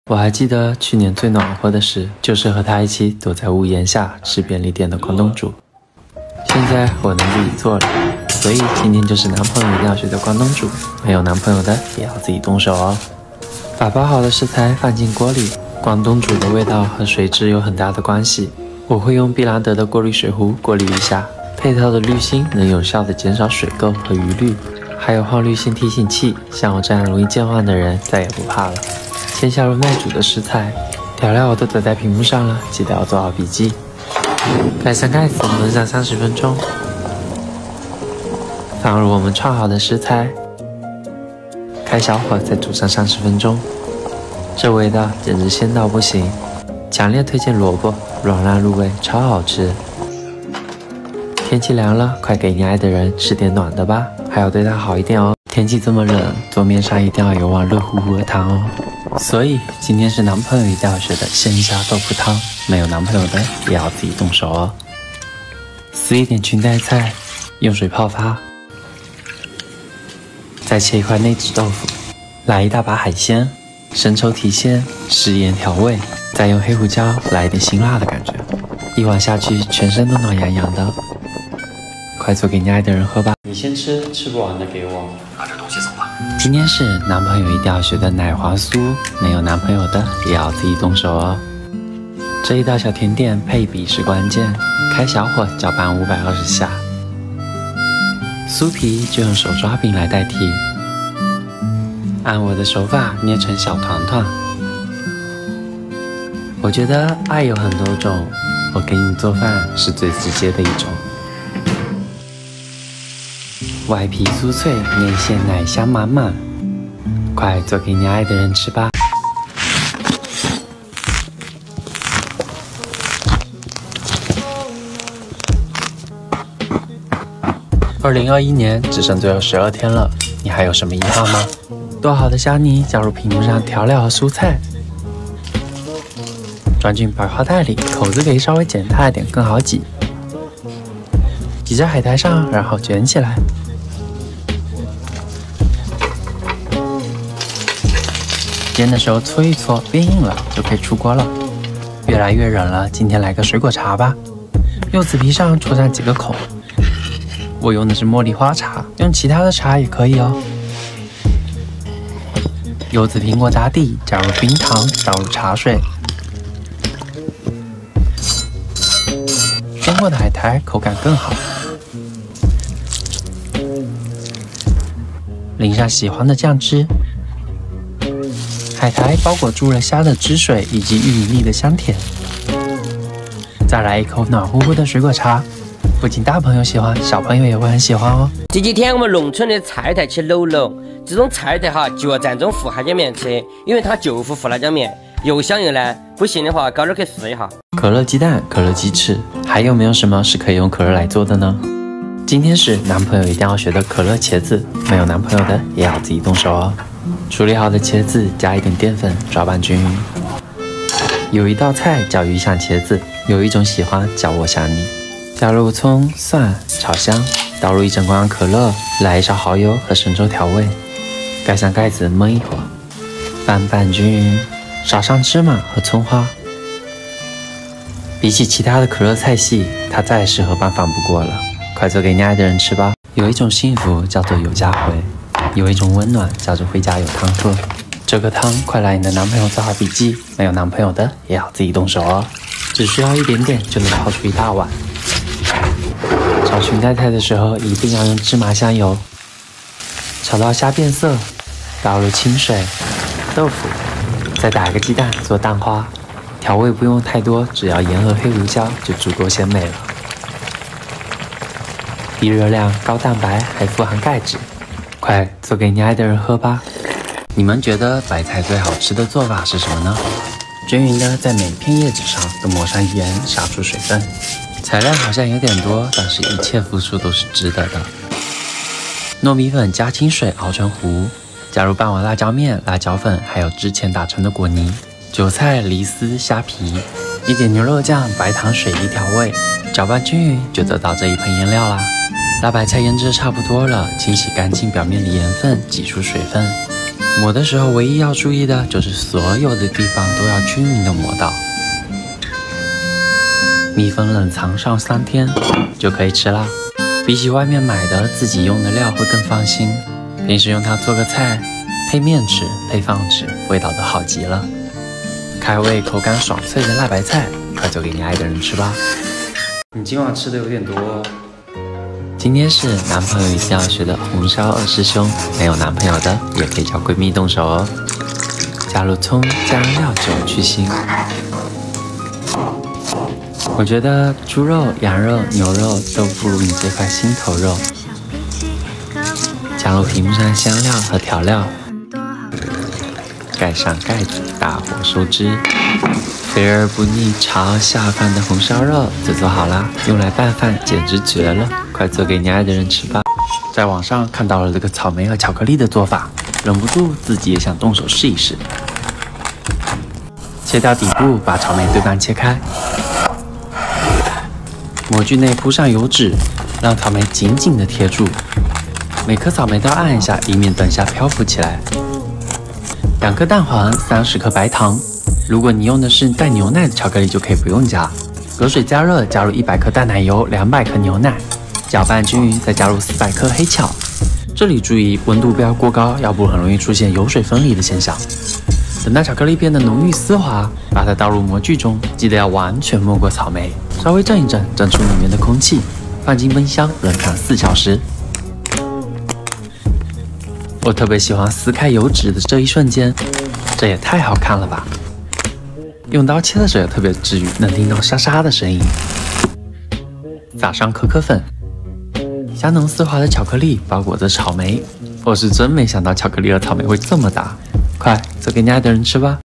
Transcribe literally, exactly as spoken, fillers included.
我还记得去年最暖和的事，就是和他一起躲在屋檐下吃便利店的关东煮。现在我能自己做了，所以今天就是男朋友一定要学的关东煮，没有男朋友的也要自己动手哦。把包好的食材放进锅里，关东煮的味道和水质有很大的关系。我会用碧兰德的过滤水壶过滤一下，配套的滤芯能有效的减少水垢和余氯，还有换滤芯提醒器，像我这样容易健忘的人再也不怕了。先下入耐煮的食材，调料我都打在屏幕上了，记得要做好笔记。盖上盖子，焖上三十分钟，放入我们串好的食材，开小火再煮上三十分钟。这味道简直鲜到不行，强烈推荐萝卜，软烂入味，超好吃。天气凉了，快给你爱的人吃点暖的吧，还要对他好一点哦。天气这么冷，桌面上一定要有碗热乎乎的汤哦。所以今天是男朋友一定要学的鲜虾豆腐汤，没有男朋友的也要自己动手哦。撕一点裙带菜，用水泡发，再切一块内酯豆腐，来一大把海鲜，生抽提鲜，食盐调味，再用黑胡椒来一点辛辣的感觉，一碗下去全身都暖洋洋的。快做给你爱的人喝吧，你先吃，吃不完的给我。 拿点东西走吧。 今天是男朋友一定要学的奶黄酥，没有男朋友的也要自己动手哦。这一道小甜点配比是关键，开小火搅拌五百二十下。酥皮就用手抓饼来代替，按我的手法捏成小团团。我觉得爱有很多种，我给你做饭是最直接的一种。外皮酥脆，内馅奶香满满，快做给你爱的人吃吧。二零二一年只剩最后十二天了，你还有什么遗憾吗？剁好的虾泥加入屏幕上调料和蔬菜，装进百花袋里，口子可以稍微剪大一点，更好挤。挤在海苔上，然后卷起来。煎的时候搓一搓，变硬了就可以出锅了。越来越冷了，今天来个水果茶吧。柚子皮上戳上几个孔，我用的是茉莉花茶，用其他的茶也可以哦。柚子苹果打底，加入冰糖，倒入茶水。煎过的海苔口感更好。淋上喜欢的酱汁。海苔包裹住了虾的汁水以及玉米粒的香甜，再来一口暖乎乎的水果茶，不仅大朋友喜欢，小朋友也会很喜欢哦。 这几天我们农村的菜台起楼了，这种菜台哈就要蘸这种胡辣椒面吃，因为它就胡胡辣椒面，又香又烂。不信的话，高点可以试一下。 可乐鸡蛋、可乐鸡翅，还有没有什么是可以用可乐来做的呢？今天是男朋友一定要学的可乐茄子，没有男朋友的也要自己动手哦。处理好的茄子加一点淀粉，抓拌均匀。有一道菜叫鱼香茄子，有一种喜欢叫卧香泥。加入葱、蒜炒香，倒入一整罐可乐，来一勺蚝油和生抽调味，盖上盖子焖一会儿，拌拌均匀，撒上芝麻和葱花。比起其他的可乐菜系，它再适合拌饭不过了，快做给你爱的人吃吧。有一种幸福叫做有家回，有一种温暖叫做回家有汤喝。这个汤快来你的男朋友做好笔记，没有男朋友的也要自己动手哦，只需要一点点就能泡出一大碗。炒裙带菜的时候一定要用芝麻香油，炒到虾变色，倒入清水、豆腐，再打一个鸡蛋做蛋花。调味不用太多，只要盐和黑胡椒就足够鲜美了。低热量、高蛋白，还富含钙质，快做给你爱的人喝吧。你们觉得白菜最好吃的做法是什么呢？均匀的在每一片叶子上都抹上盐，杀出水分。材料好像有点多，但是一切付出都是值得的。糯米粉加清水熬成糊，加入半碗辣椒面、辣椒粉，还有之前打成的果泥、韭菜、梨丝、虾皮，一点牛肉酱、白糖水一调味，搅拌均匀就得到这一盆腌料啦。大白菜腌制差不多了，清洗干净表面的盐分，挤出水分， 抹的时候唯一要注意的就是所有的地方都要均匀的抹到。密封冷藏上三天就可以吃啦。比起外面买的自己用的料会更放心，平时用它做个菜，配面吃，配饭吃，味道都好极了。开胃口感爽脆的辣白菜，快做给你爱的人吃吧。你今晚吃的有点多哦。今天是男朋友一定要学的红烧二师兄，没有男朋友的也可以叫闺蜜动手哦。加入葱，加入料酒去腥。我觉得猪肉、羊肉、牛肉都不如你这块心头肉。加入屏幕上的香料和调料，盖上盖子，大火收汁。肥而不腻、超下饭的红烧肉就做好啦，用来拌饭简直绝了！快做给你爱的人吃吧。在网上看到了这个草莓和巧克力的做法，忍不住自己也想动手试一试。切掉底部，把草莓对半切开。模具内铺上油纸，让草莓紧紧地贴住。每颗草莓都要按一下，以免等下漂浮起来。两颗蛋黄，三十克白糖。如果你用的是带牛奶的巧克力，就可以不用加。隔水加热，加入一百克淡奶油，两百克牛奶，搅拌均匀，再加入四百克黑巧。这里注意温度不要过高，要不很容易出现油水分离的现象。等到巧克力变得浓郁丝滑，把它倒入模具中，记得要完全没过草莓，稍微震一震，震出里面的空气，放进冰箱冷藏四小时。我特别喜欢撕开油纸的这一瞬间，这也太好看了吧！用刀切的时候也特别治愈，能听到沙沙的声音。撒上可可粉，香浓丝滑的巧克力包裹着草莓，我是真没想到巧克力和草莓会这么搭。快做给你爱的人吃吧。